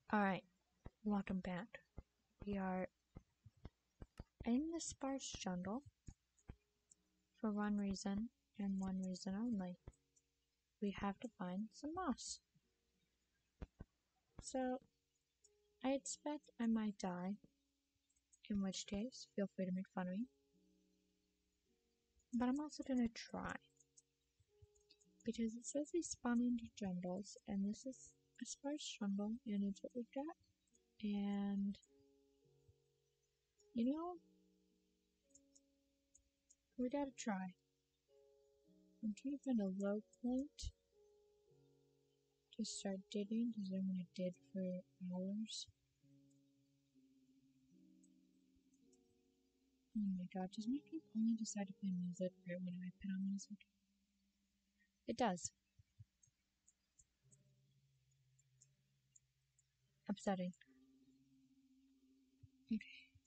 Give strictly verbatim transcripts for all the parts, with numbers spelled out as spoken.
Alright, welcome back. We are in the sparse jungle for one reason and one reason only. We have to find some moss. So, I expect I might die, in which case, feel free to make fun of me. But I'm also gonna try. Because it says they spawn into jungles, and this is a sparse jungle, and it's what we've got. And, you know, we gotta try. I'm trying to find a low point to start digging, because I want to dig for hours. Oh my god, does my game only decide to play music right when I put on music? It does. Upsetting. Okay.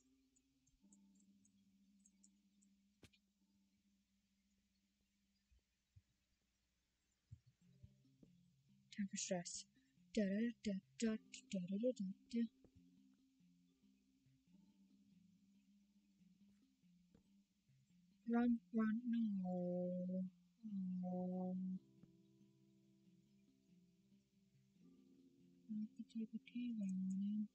Time for stress. Da da da da da da da da da. Run, run, no. Um, not the type of cave I wanted.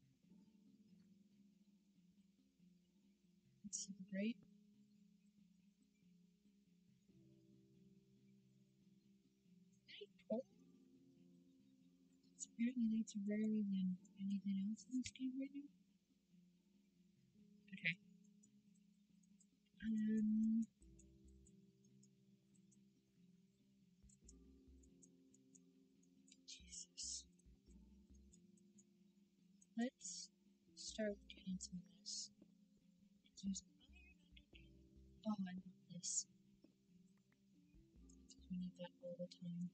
It's super great. Night cold. Apparently that's rarer than anything else in this game right now. Okay. Um. Jesus. Let's start getting some of this. There's iron underneath. Oh, I love this. We need that all the time.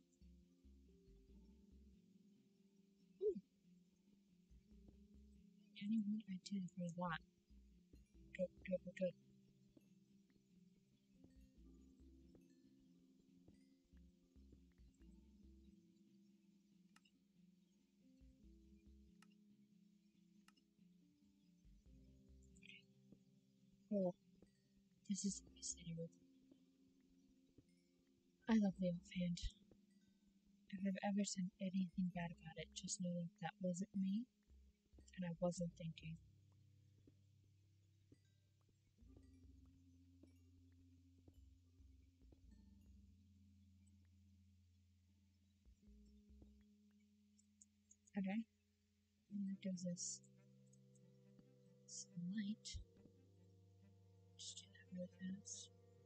Ooh. Anyone I did for that. Good, good, good, good. Cool. This is the best thing ever. I love the offhand. If I've ever said anything bad about it, just know that that wasn't me, and I wasn't thinking. Okay. And that gives us some light. Just do that really fast.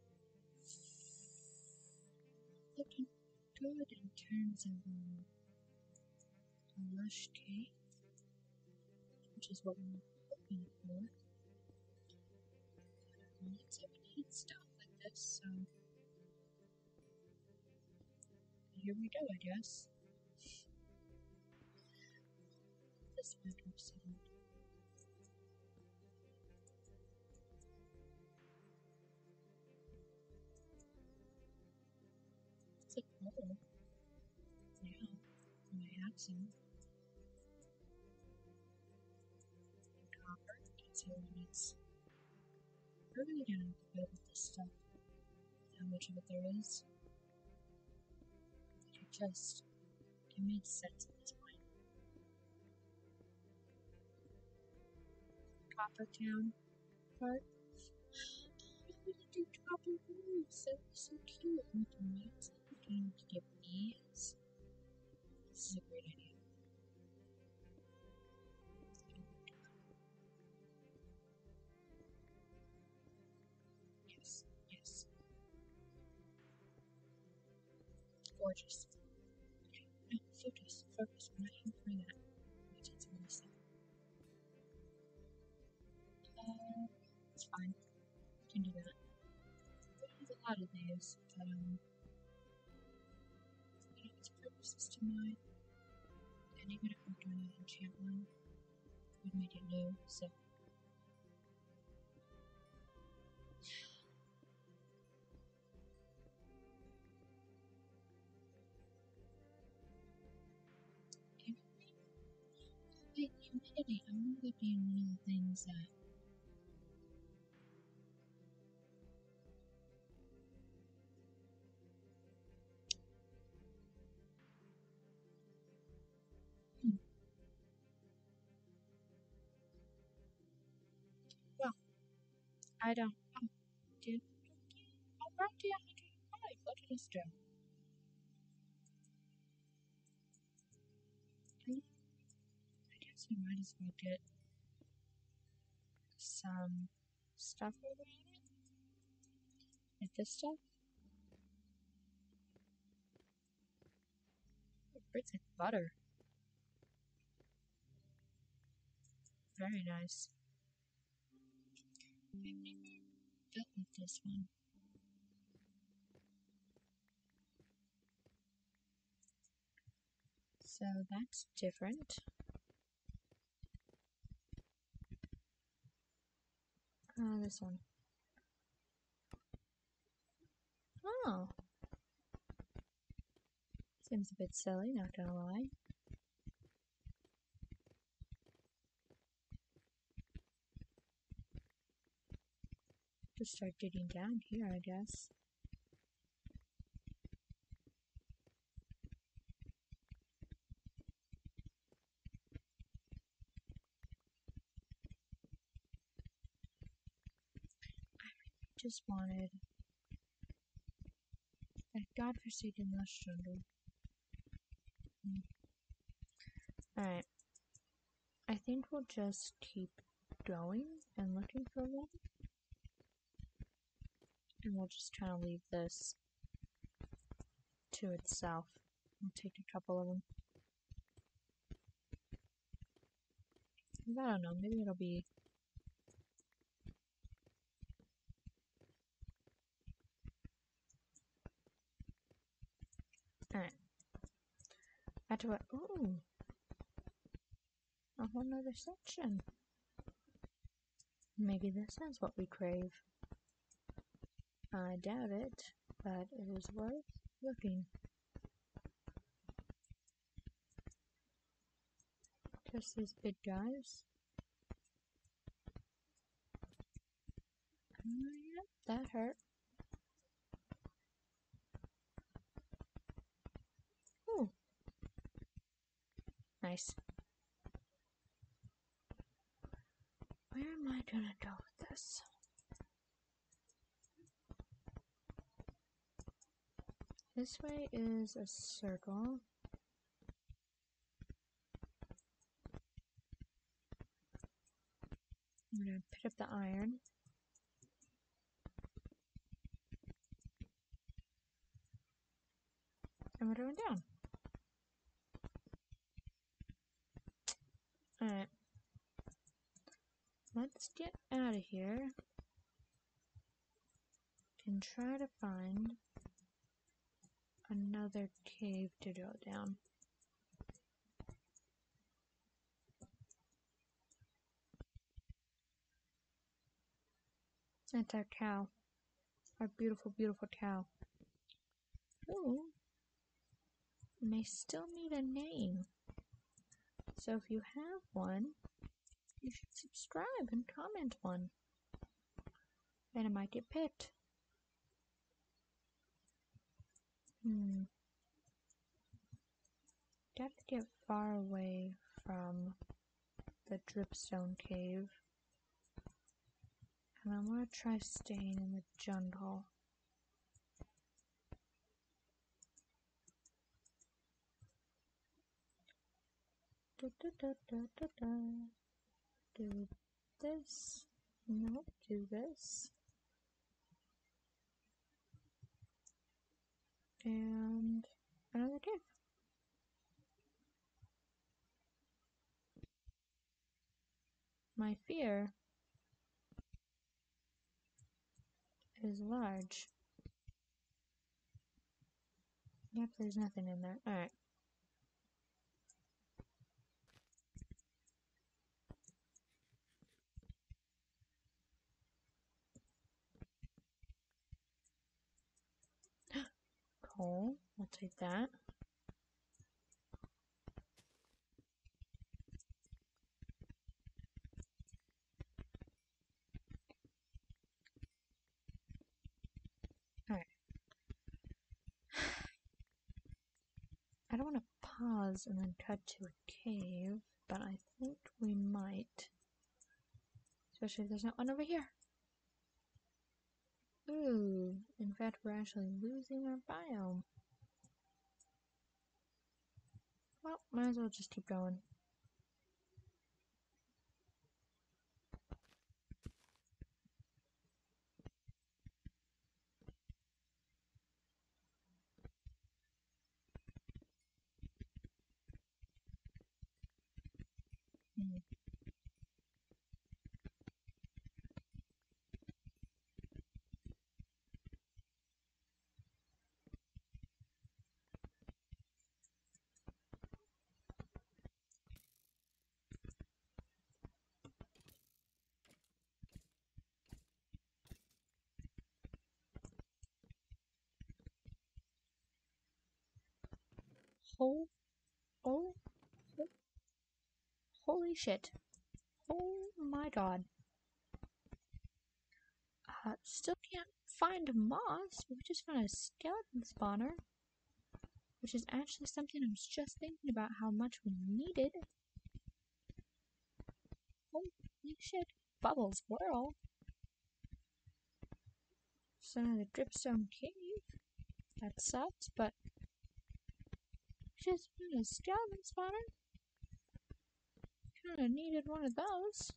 Looking good in terms of um, a lush cave, which is what we're looking for. It's a neat stuff like this, so here we go, I guess. This matter sound. It's a coal. Yeah, I have some. Copper. That's how it is. We're really gonna have to build with this stuff. How much of it there is. It just, it makes sense at this point. Copper Town part. Oh, we can do copper roofs. That would be so cute. We can make something to get bees. This is a great idea. Yes, yes. Gorgeous. Okay, no, focus, focus. We're not here for that. We did some other stuff. Uh, it's fine. We can do that. We have a lot of these, but um, you know, its purpose is to mine. And even if we're doing an enchant one, we'd make it new, so. really, I'm looking one of the things that hmm. Well, I don't. Oh, dude. Already one hundred five. What did us do? I guess we might as well get some stuff over on it. Like this stuff. Oh, it's like butter. Very nice. I've never dealt with this one. So that's different. Oh, this one. Oh. Seems a bit silly, not gonna lie. Just start digging down here, I guess. I just wanted that godforsaken lush jungle. Mm. Alright. I think we'll just keep going and looking for one. And we'll just kind of leave this to itself. We'll take a couple of them. I don't know, maybe it'll be... Alright. Back to what? Ooh! A whole nother section. Maybe this is what we crave. I doubt it, but it is worth looking. Just these big guys. Oh, yep, that hurt. Ooh. Nice. Where am I gonna go with this? This way is a circle. I'm gonna pick up the iron. And we're going down. Alright. Let's get out of here and try to find another cave to go down. That's our cow. Our beautiful, beautiful cow. Ooh. May still need a name. So if you have one, you should subscribe and comment one. And it might get picked. Hmm. Gotta get far away from the dripstone cave. And I'm gonna try staying in the jungle. Da, da, da, da, da, da. Do this. Nope, do this. And another cave. My fear is large. Yep, there's nothing in there. Alright. Coal. I'll take that. pause and then cut to a cave, but I think we might. Especially if there's not one over here. Ooh, in fact, we're actually losing our biome. Well, might as well just keep going. Hmm. Oh, oh, oh, holy shit. Oh my god. Uh, still can't find moss. We just found a skeleton spawner. Which is actually something I was just thinking about how much we needed. Holy shit. Bubbles whirl. So now the dripstone cave. That sucks, but just found a skeleton spawner. Kinda needed one of those.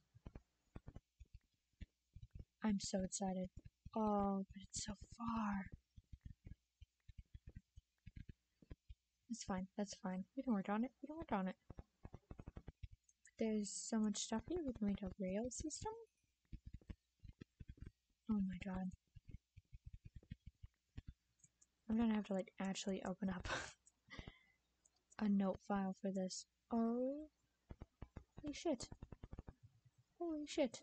I'm so excited. Oh, but it's so far. That's fine, that's fine. We can work on it, we can work on it. There's so much stuff here, we can make a rail system. Oh my god. I'm gonna have to like actually open up a note file for this. Oh, holy shit. Holy shit.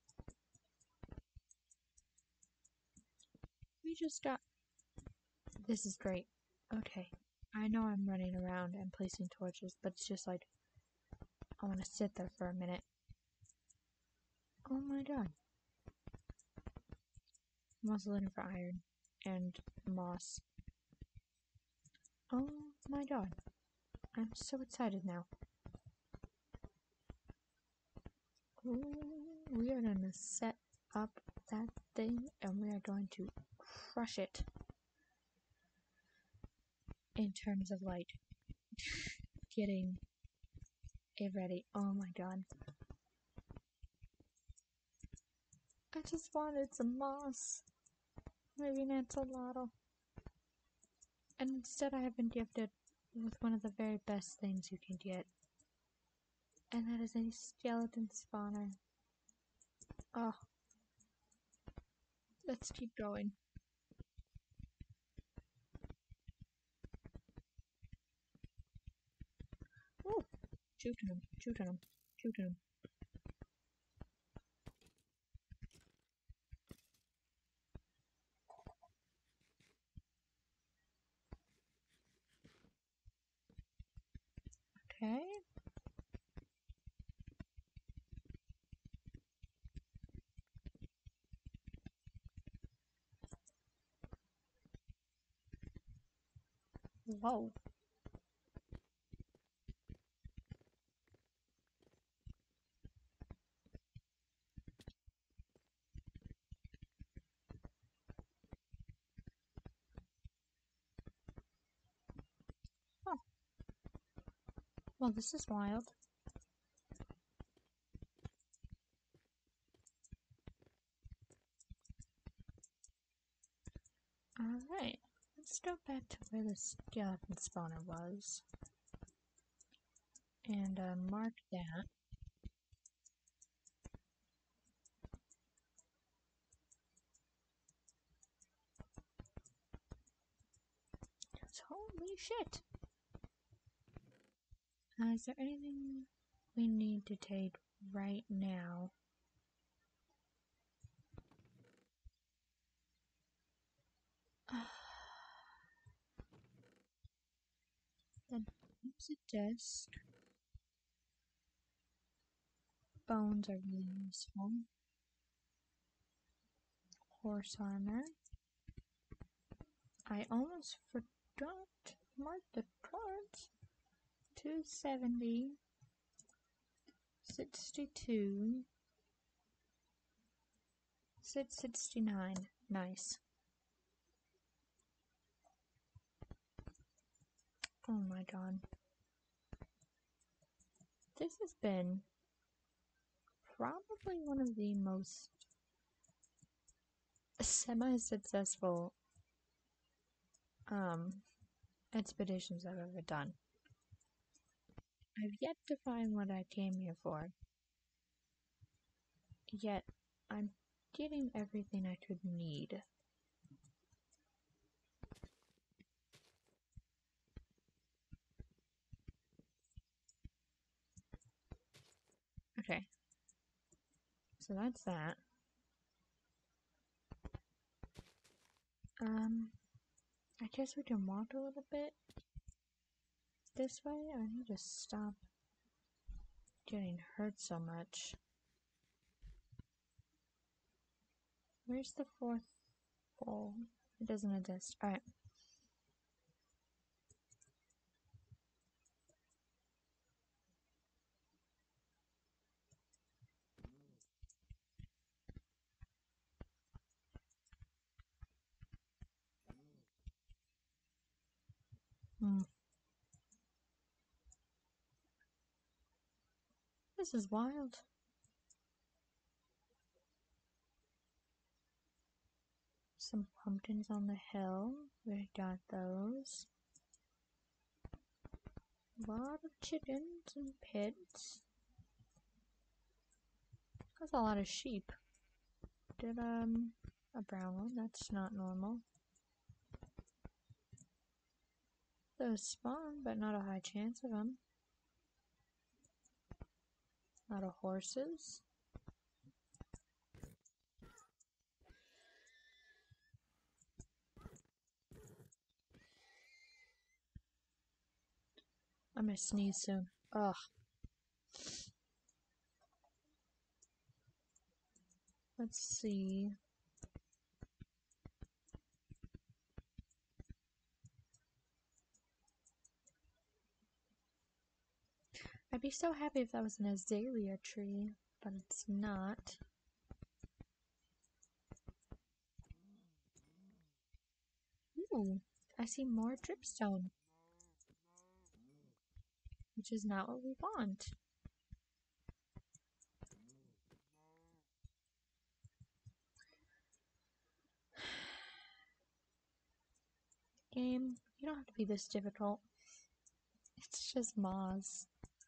We just got... This is great. Okay. I know I'm running around and placing torches, but it's just like... I want to sit there for a minute. Oh my god. I'm also looking for iron and moss. Oh my god. I'm so excited now. Ooh, we are going to set up that thing and we are going to crush it. In terms of like getting it ready. Oh my god. I just wanted some moss. Maybe an axolotl. And instead I have been gifted with one of the very best things you can get. And that is a skeleton spawner. Oh. Let's keep going. Oh! Shooting him, shooting him, shooting him. Okay. Whoa. Oh. Well, this is wild. Alright. Let's go back to where the skeleton spawner was. And uh, mark that. Holy shit! Uh, is there anything we need to take right now? Then oops, a disc. Bones are really useful. Horse armor. I almost forgot to mark the cards. two seventy, sixty-two, six sixty-nine. Nice. Oh my god. This has been probably one of the most semi-successful um expeditions I've ever done. I've yet to find what I came here for. Yet, I'm getting everything I could need. Okay. So that's that. Um, I guess we can walk a little bit this way. I need to stop getting hurt so much. Where's the fourth bowl? It doesn't exist. Alright. Hmm. This is wild. Some pumpkins on the hill. We got those. A lot of chickens and pigs. That's a lot of sheep. Did, um, a brown one? That's not normal. Those spawn, but not a high chance of them. A lot of horses. I'm gonna sneeze soon. Ugh. Let's see. I'd be so happy if that was an azalea tree, but it's not. Ooh, I see more dripstone. Which is not what we want. Game, you don't have to be this difficult. It's just moths.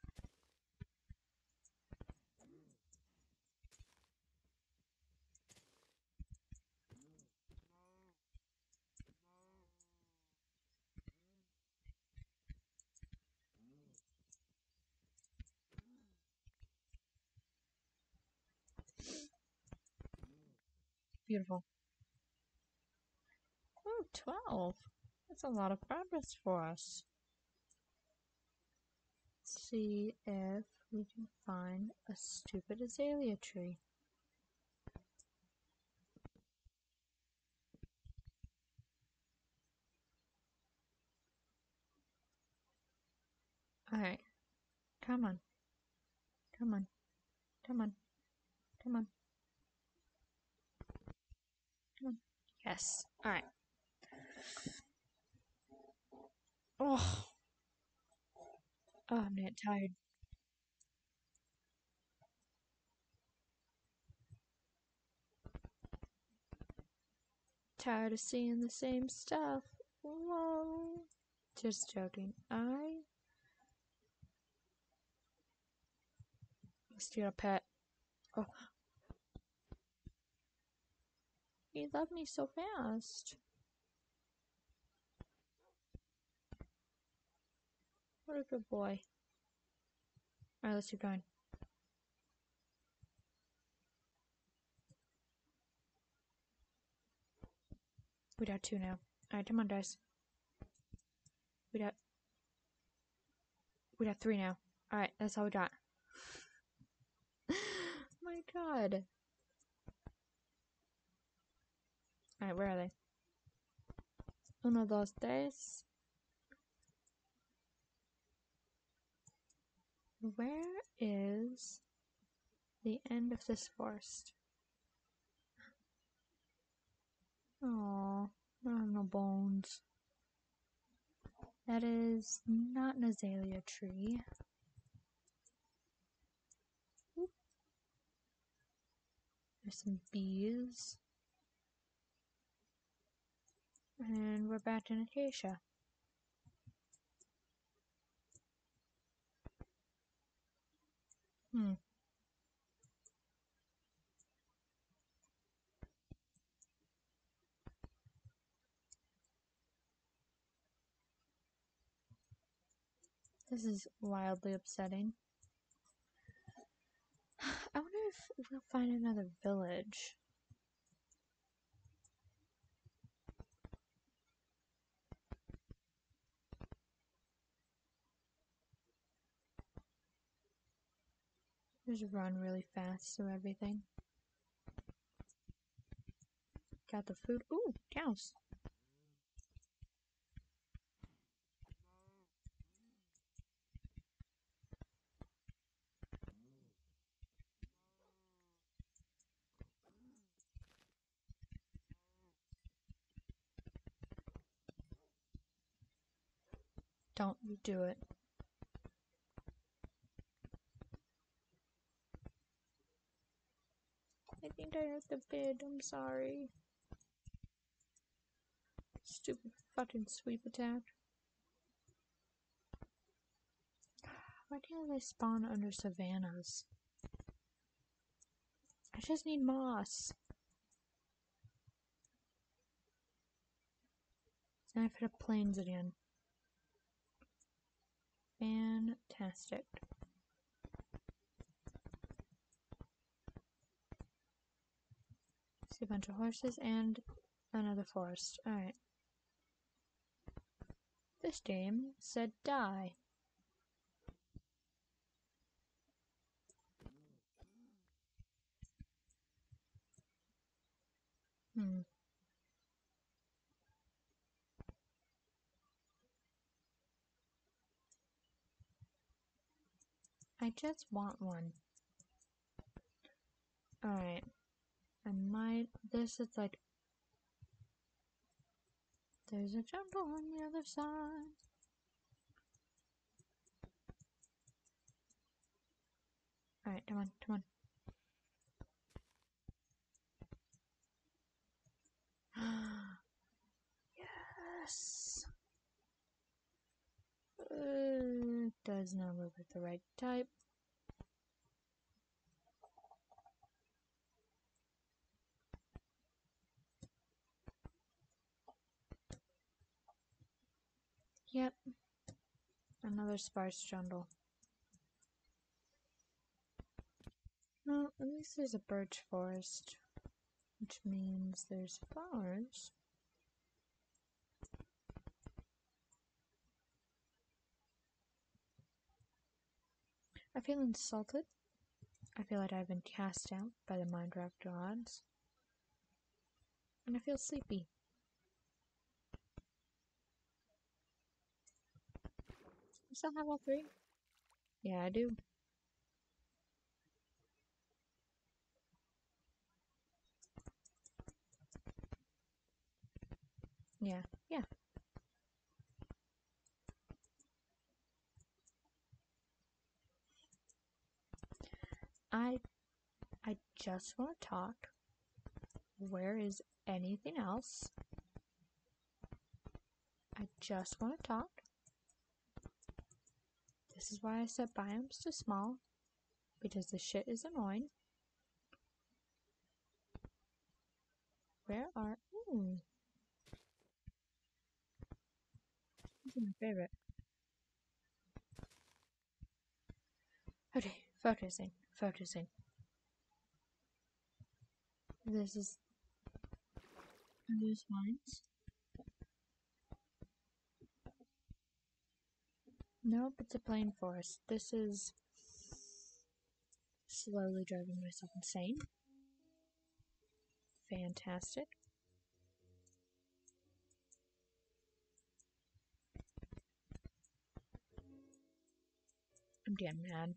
Beautiful. Oh, twelve. That's a lot of progress for us. Let's see if we can find a stupid azalea tree. Alright. Come on. Come on. Come on. Come on. Come on. Yes. Alright. Oh. Oh, I'm getting tired. Tired of seeing the same stuff. Whoa. Just joking. I must get a pet. Oh. He loved me so fast. What a good boy. Alright, let's keep going. We got two now. Alright, come on, guys. We got... We got three now. Alright, that's all we got. My god. Alright, where are they? Uno, dos, tres. Where is the end of this forest? Oh, I have no bones. That is not an azalea tree. Oop. There's some bees. And we're back in acacia. Hmm. This is wildly upsetting. I wonder if we'll find another village. Just run really fast through everything. Got the food. Ooh, cows. Don't you do it. I think I hurt the bid. I'm sorry. Stupid fucking sweep attack. Why can't they spawn under savannas? I just need moss. And I've hit up plains again. Fantastic. See a bunch of horses and another forest. Alright. This game said die. Hmm. I just want one. Alright. I might. This is like. There's a jungle on the other side. Alright, come on, come on. Yes! Uh, does not look like the right type. Yep. Another sparse jungle. No, at least there's a birch forest, which means there's flowers. I feel insulted. I feel like I've been cast out by the Minecraft gods. And I feel sleepy. You still have all three? Yeah, I do. Yeah, yeah. I I just want to talk. Where is anything else? I just want to talk. This is why I set biomes to small. Because the shit is annoying. Where are... Ooh. This is my favorite. Okay, focusing, focusing. This is... Are those mines? Nope, it's a plain forest. This is... Slowly driving myself insane. Fantastic. I'm getting mad.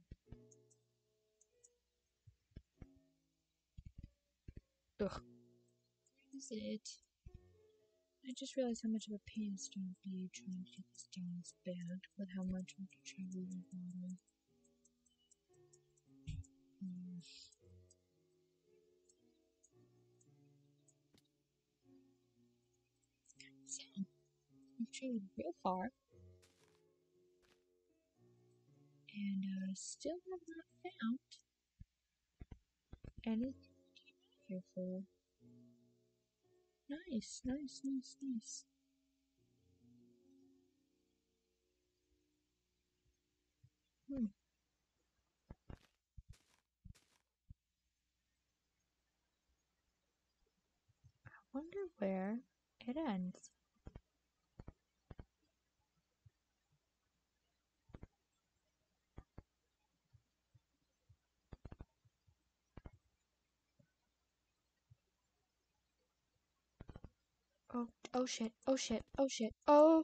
Ugh. Is it? I just realized how much of a pain it's going to be trying to get this down this bad with how much we have to travel with water. Mm. So, we've traveled real far and uh, still have not found anything to came out here for. Nice, nice, nice, nice. Hmm. I wonder where it ends. Oh, oh shit, oh shit, oh shit, oh!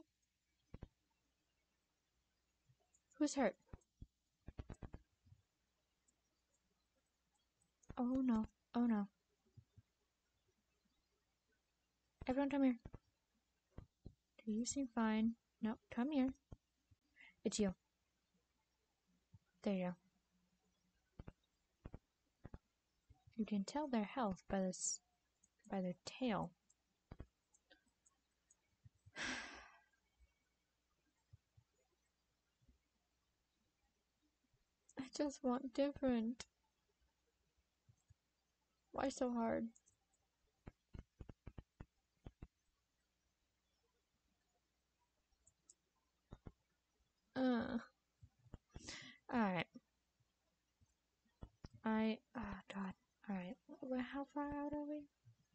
Who's hurt? Oh no, oh no. Everyone come here. Do you seem fine? No, come here. It's you. There you go. You can tell their health by this, by their tail. I just want different. Why so hard? Uh. Alright. I. Oh, God. Alright. How far out are we?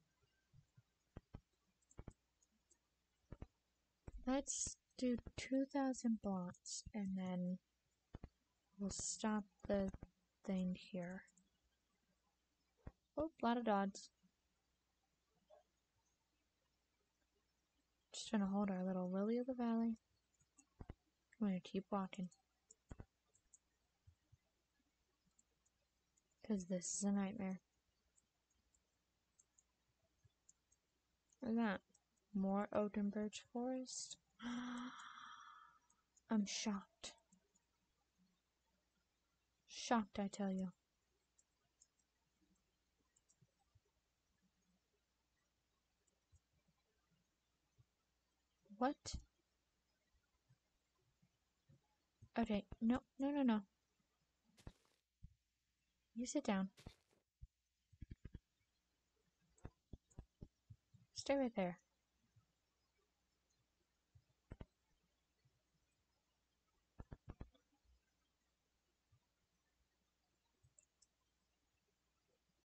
Let's do two thousand blocks and then we'll stop the thing here. Oh, a lot of dots. Just trying to hold our little lily of the valley. I'm gonna keep walking. Because this is a nightmare. Look at that. More oak and birch forest. I'm shocked. Shocked, I tell you. What? Okay, no, no, no, no. You sit down. Stay right there.